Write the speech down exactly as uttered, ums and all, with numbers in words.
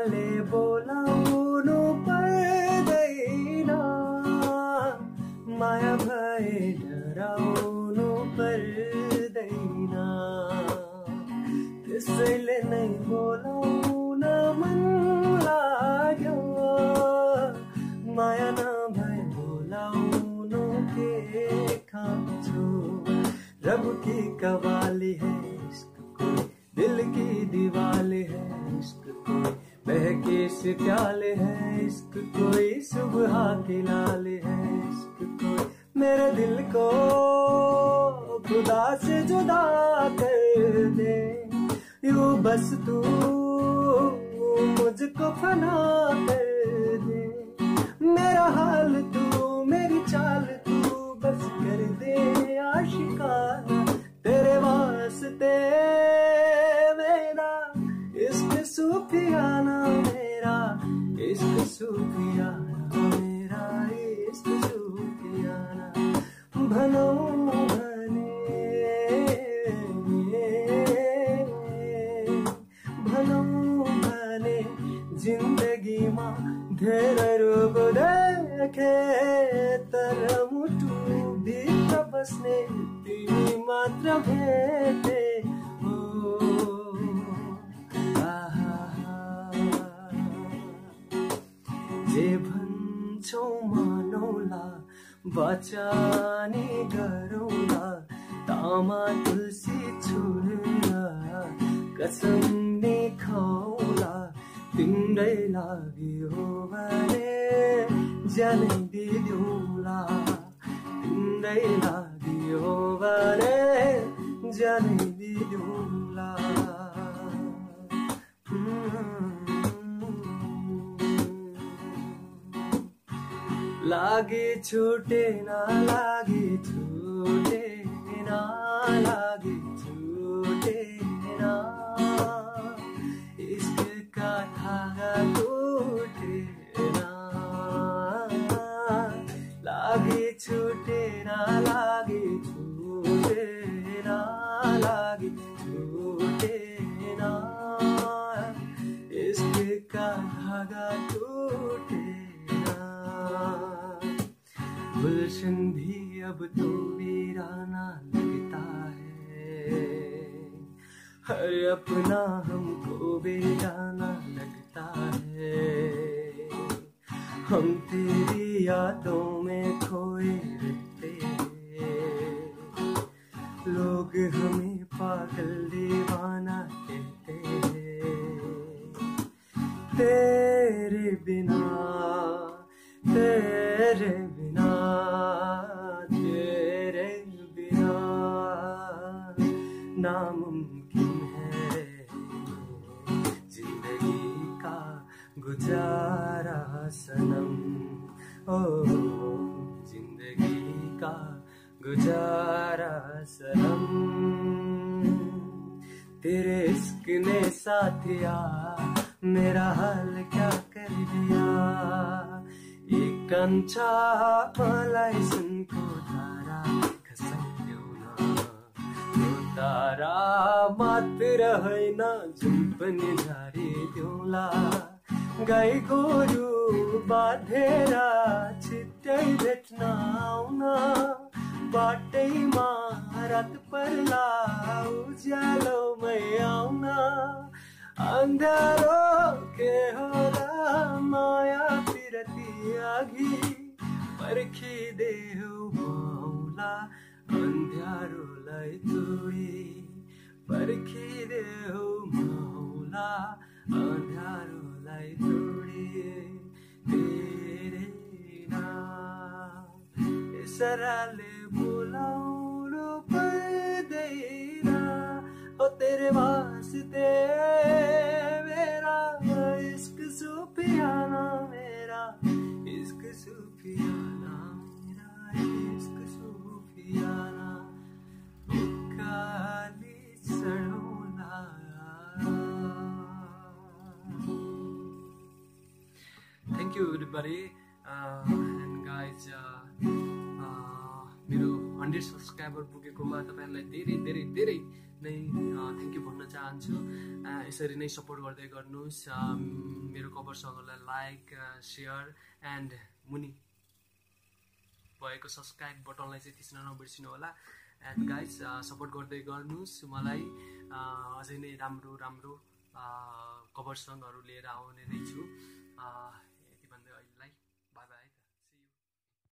इसराले बोलाउनु पर्दैन, माया भए डराउनु पर्दैन, त्यसैले नै बोलाउन मन लाग्यो, माया नभए बोलाउनु के खान्छु। रब की कवाली है इश्क कोई, दिल की दीवाली है इश्क कोई, बहके से प्याले है इश्क कोई, सुबह की लाली है इश्क कोई। मेरे दिल को खुदा से जुदा कर दे, यूं बस तू मुझको फना कर दे। मेरा हाल तू, मेरी चाल तू, बस कर दे आशिकाना। तेरे वास्ते मेरा इश्क सूफियाना, मेरा इश्क सूफियाना, मेरा इश्क सूफियाना। भनो भने भनो भने जिन्दगीमा धेरै रूप देखे, तर मुटु भित्र बस्ने तिमी मात्र भेटे हो। जे भन्छौ मानौला, बचानी गरौला, तामा तुलसी छुलेर कसम नि खाउला। तिम्रै लागि हो भने ज्यानै दिदिउँला, तिम्रै लागि हो भने ज्यानै दिदिउँला। लागी छुटेन, लागी छुटेन, लागी छुटेन, इश्कका धागा टुटेन। लागी छुटेन, लागी छुटेन, लागी छुटेन, इश्कका धागा टुटेन। गुलशन भी अब तो वीराना लगता है, हर अपना हमको बेगाना लगता है। हम तेरी यादों में खोए रहते हैं, लोग हमें पागल दीवाना कहते हैं। तेरे बिना, तेरे बिना, तेरे बिना नामुमकिन है जिंदगी का गुजारा सनम। ओ जिंदगी का गुजारा सनम। तेरे इश्क ने साथिया मेरा हाल क्या कर दिया। एक कंचा मलाई सुनको तारा खसाइदेऊ न, यो तारा मात्र होइन जुन पनि झारिदेऊला। गाई गोरु बाँधेर छिट्टै भेट्न आउन, बाटैमा रात पर्ला उज्यालोमै आउन। अंधारो के होला माया पिरती आगी, पर्खिदेऊ मौला अन्ध्यारोलाई तोडी। पर्खिदेऊ मौला अन्ध्यारोलाई तोडी। तेरे नाम इसराले बोलाउनु पर्दैन, ओ तेरे वास्ते मेरा इश्क सूफियाना, मेरा इश्क सूफियाना, मेरा इश्क सूफियाना। काली सड़ौला। Thank you everybody, uh, and guys, uh, uh, मेरो हन्ड्रेड सब्सक्राइबर पुगेकोमा तपाईँहरूलाई धेरै धेरै धेरै नै थ्याङ्क यू भन्न चाहन्छु। यसरी नै सपोर्ट गर्दै गर्नुहोस्। मेरो कभर सङ्गलाई लाइक सेयर एन्ड मुनि भएको सब्सक्राइब बटनलाई चाहिँ थिच्न नबिर्सिनु होला। एन्ड गाइज सपोर्ट गर्दै गर्नुहोस् मलाई। अझै नै राम्रो राम्रो कभर सङ्गहरू लिएर आउने नै छु। यति भन्दै अहिलेलाई